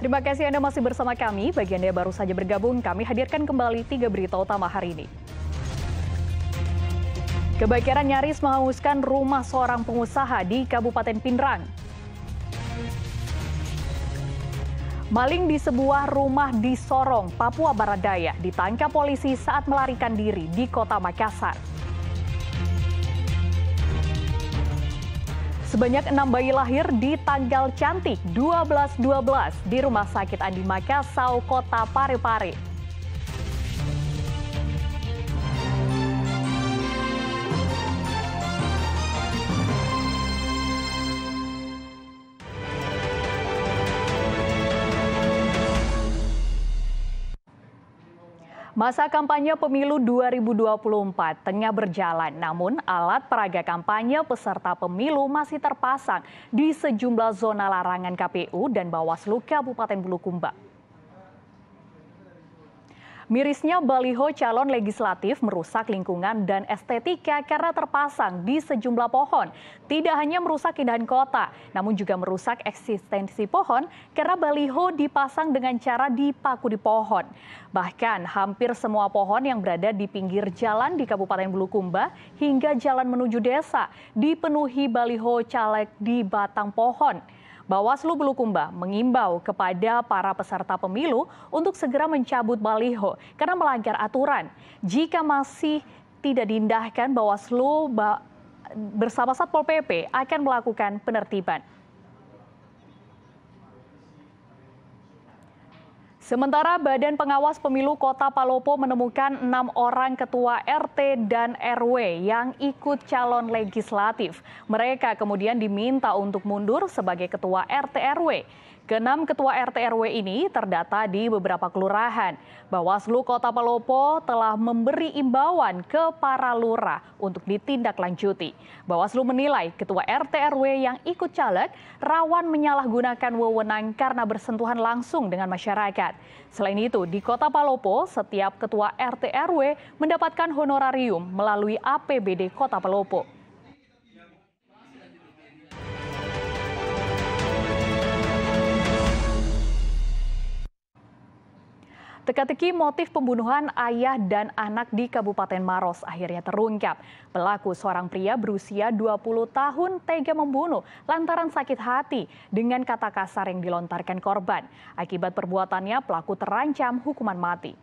Terima kasih Anda masih bersama kami. Bagi Anda yang baru saja bergabung, kami hadirkan kembali 3 berita utama hari ini. Kebakaran nyaris menghanguskan rumah seorang pengusaha di Kabupaten Pindrang. Maling di sebuah rumah di Sorong, Papua Barat Daya, ditangkap polisi saat melarikan diri di Kota Makassar. Sebanyak 6 bayi lahir di tanggal cantik 12-12 di Rumah Sakit Andi Makassau, Kota Parepare. Masa kampanye pemilu 2024 tengah berjalan, namun alat peraga kampanye peserta pemilu masih terpasang di sejumlah zona larangan KPU dan Bawaslu Kabupaten Bulukumba. Mirisnya baliho calon legislatif merusak lingkungan dan estetika karena terpasang di sejumlah pohon. Tidak hanya merusak keindahan kota, namun juga merusak eksistensi pohon karena baliho dipasang dengan cara dipaku di pohon. Bahkan hampir semua pohon yang berada di pinggir jalan di Kabupaten Bulukumba hingga jalan menuju desa dipenuhi baliho caleg di batang pohon. Bawaslu Bulukumba mengimbau kepada para peserta pemilu untuk segera mencabut baliho karena melanggar aturan. Jika masih tidak diindahkan, Bawaslu bersama Satpol PP akan melakukan penertiban. Sementara Badan Pengawas Pemilu Kota Palopo menemukan 6 orang ketua RT dan RW yang ikut calon legislatif. Mereka kemudian diminta untuk mundur sebagai ketua RT RW. Ke-6 ketua RT RW ini terdata di beberapa kelurahan. Bawaslu Kota Palopo telah memberi imbauan ke para lurah untuk ditindaklanjuti. Bawaslu menilai ketua RT RW yang ikut caleg rawan menyalahgunakan wewenang karena bersentuhan langsung dengan masyarakat. Selain itu, di Kota Palopo, setiap ketua RT RW mendapatkan honorarium melalui APBD Kota Palopo. Teka-teki motif pembunuhan ayah dan anak di Kabupaten Maros akhirnya terungkap. Pelaku seorang pria berusia 20 tahun tega membunuh lantaran sakit hati dengan kata kasar yang dilontarkan korban. Akibat perbuatannya, pelaku terancam hukuman mati.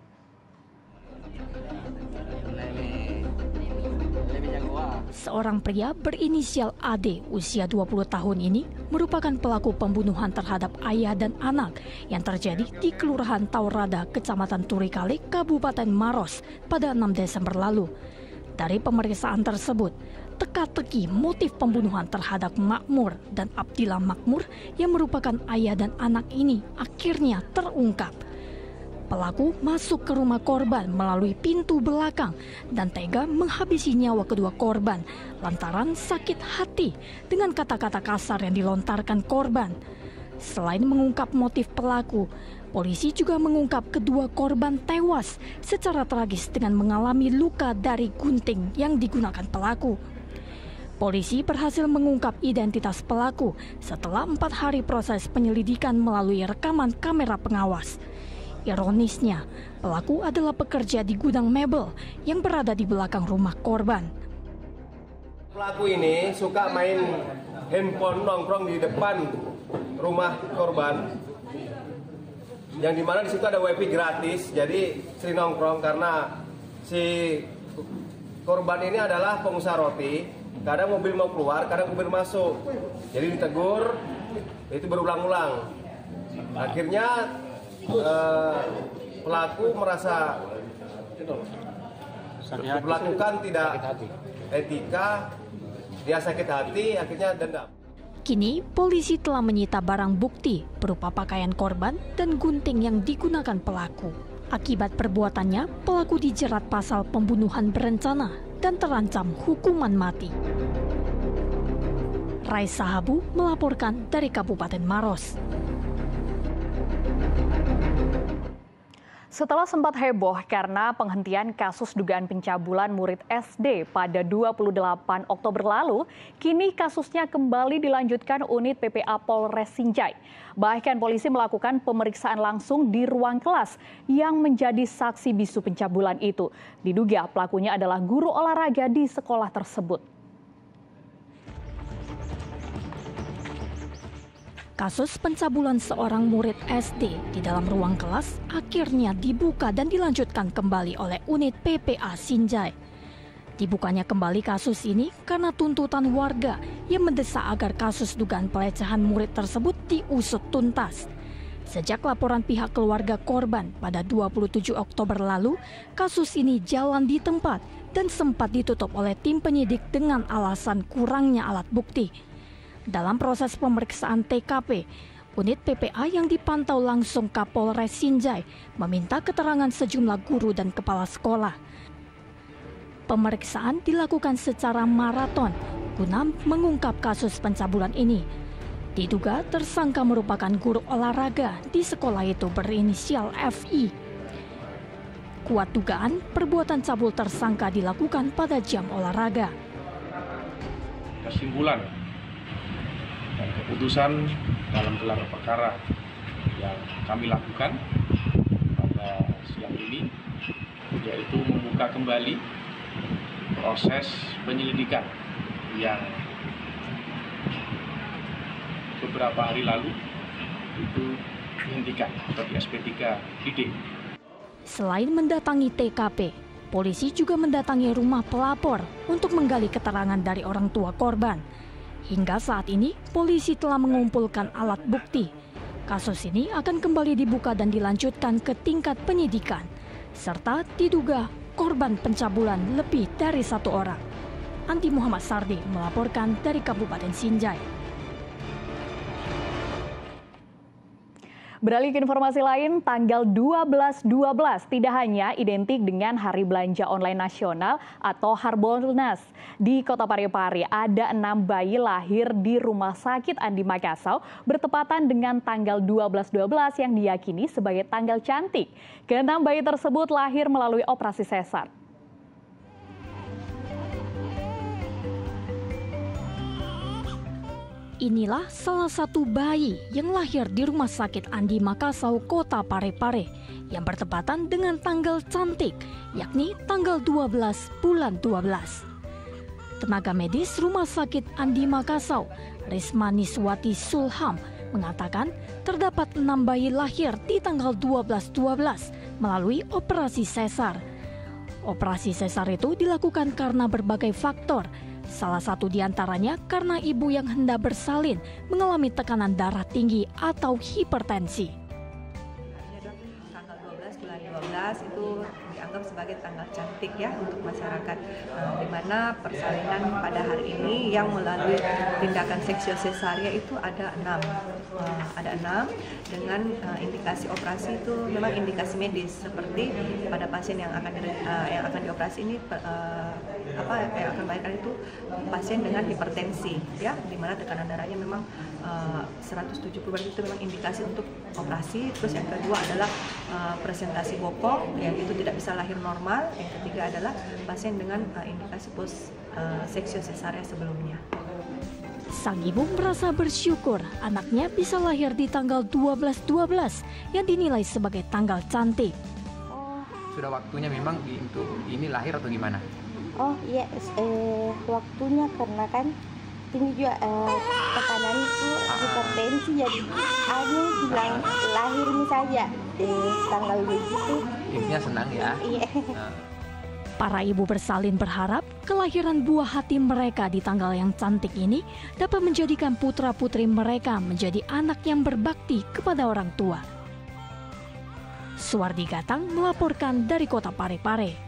Seorang pria berinisial AD usia 20 tahun ini merupakan pelaku pembunuhan terhadap ayah dan anak yang terjadi di Kelurahan Taurada, Kecamatan Turikale, Kabupaten Maros pada 6 Desember lalu. Dari pemeriksaan tersebut, teka-teki motif pembunuhan terhadap Makmur dan Abdillah Makmur yang merupakan ayah dan anak ini akhirnya terungkap. Pelaku masuk ke rumah korban melalui pintu belakang dan tega menghabisi nyawa kedua korban lantaran sakit hati dengan kata-kata kasar yang dilontarkan korban. Selain mengungkap motif pelaku, polisi juga mengungkap kedua korban tewas secara tragis dengan mengalami luka dari gunting yang digunakan pelaku. Polisi berhasil mengungkap identitas pelaku setelah 4 hari proses penyelidikan melalui rekaman kamera pengawas. Ironisnya, pelaku adalah pekerja di gudang mebel yang berada di belakang rumah korban. Pelaku ini suka main handphone nongkrong di depan rumah korban, yang dimana di situ ada wifi gratis, jadi sering nongkrong karena si korban ini adalah pengusaha roti. Kadang mobil mau keluar, kadang mobil masuk, jadi ditegur, itu berulang-ulang. Akhirnya pelaku merasa diperlakukan tidak etika, dia sakit hati, akhirnya dendam. Kini polisi telah menyita barang bukti berupa pakaian korban dan gunting yang digunakan pelaku. Akibat perbuatannya, pelaku dijerat pasal pembunuhan berencana dan terancam hukuman mati. Raisa Habu melaporkan dari Kabupaten Maros. Setelah sempat heboh karena penghentian kasus dugaan pencabulan murid SD pada 28 Oktober lalu, kini kasusnya kembali dilanjutkan unit PPA Polres Sinjai. Bahkan polisi melakukan pemeriksaan langsung di ruang kelas yang menjadi saksi bisu pencabulan itu. Diduga pelakunya adalah guru olahraga di sekolah tersebut. Kasus pencabulan seorang murid SD di dalam ruang kelas akhirnya dibuka dan dilanjutkan kembali oleh unit PPA Sinjai. Dibukanya kembali kasus ini karena tuntutan warga yang mendesak agar kasus dugaan pelecehan murid tersebut diusut tuntas. Sejak laporan pihak keluarga korban pada 27 Oktober lalu, kasus ini jalan di tempat dan sempat ditutup oleh tim penyidik dengan alasan kurangnya alat bukti. Dalam proses pemeriksaan TKP, unit PPA yang dipantau langsung Kapolres Sinjai meminta keterangan sejumlah guru dan kepala sekolah. Pemeriksaan dilakukan secara maraton guna mengungkap kasus pencabulan ini. Diduga tersangka merupakan guru olahraga di sekolah itu berinisial FI. Kuat dugaan perbuatan cabul tersangka dilakukan pada jam olahraga. Kesimpulan dan keputusan dalam gelar perkara yang kami lakukan pada siang ini, yaitu membuka kembali proses penyelidikan yang beberapa hari lalu itu dihentikan atau di SP3 ID. Selain mendatangi TKP, polisi juga mendatangi rumah pelapor untuk menggali keterangan dari orang tua korban. Hingga saat ini, polisi telah mengumpulkan alat bukti. Kasus ini akan kembali dibuka dan dilanjutkan ke tingkat penyidikan, serta diduga korban pencabulan lebih dari satu orang. Andi Muhammad Sardi melaporkan dari Kabupaten Sinjai. Beralih ke informasi lain, tanggal 12.12 tidak hanya identik dengan Hari Belanja Online Nasional atau Harbolnas. Di Kota Parepare ada 6 bayi lahir di Rumah Sakit Andi Makassau bertepatan dengan tanggal 12.12 yang diyakini sebagai tanggal cantik. Ke-6 bayi tersebut lahir melalui operasi sesar. Inilah salah satu bayi yang lahir di Rumah Sakit Andi Makassau, Kota Parepare, yang bertepatan dengan tanggal cantik, yakni tanggal 12 bulan 12. Tenaga medis Rumah Sakit Andi Makassau, Risma Niswati Sulham, mengatakan terdapat 6 bayi lahir di tanggal 12.12 melalui operasi sesar. Operasi sesar itu dilakukan karena berbagai faktor. Salah satu diantaranya karena ibu yang hendak bersalin mengalami tekanan darah tinggi atau hipertensi. Tanggal 12 bulan 12 itu dianggap sebagai tanggal cantik ya untuk masyarakat, di mana persalinan pada hari ini yang melalui tindakan seksio sesaria itu ada 6 dengan indikasi operasi itu memang indikasi medis, seperti pada pasien yang akan dioperasi ini yang akan melahirkan itu pasien dengan hipertensi ya, di mana tekanan darahnya memang 170 itu memang indikasi untuk operasi. Terus yang kedua adalah presentasi bokong yang itu tidak bisa lahir normal. Yang ketiga adalah pasien dengan indikasi post seksio sesaria sebelumnya. Sang ibu merasa bersyukur anaknya bisa lahir di tanggal 12.12 yang dinilai sebagai tanggal cantik. Sudah waktunya memang ini lahir atau gimana? Oh iya, waktunya karena kan tinggi juga tekanan itu hipertensi, jadi ada bilang lahir saja tanggal begitu. Intinya senang ya. Iya. Para ibu bersalin berharap kelahiran buah hati mereka di tanggal yang cantik ini dapat menjadikan putra-putri mereka menjadi anak yang berbakti kepada orang tua. Suwardi Gatang melaporkan dari Kota Parepare.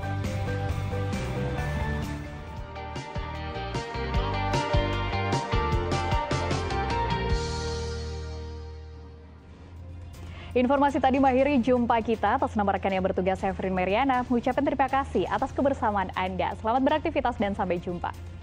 Informasi tadi mengakhiri jumpa kita. Atas nama rekan yang bertugas, saya Frin Meriana mengucapkan terima kasih atas kebersamaan Anda. Selamat beraktivitas dan sampai jumpa.